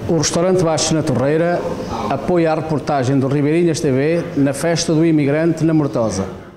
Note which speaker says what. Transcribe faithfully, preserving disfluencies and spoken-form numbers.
Speaker 1: O restaurante Baixo na Torreira apoia a reportagem do Ribeirinhas T V na festa do imigrante na Mortosa.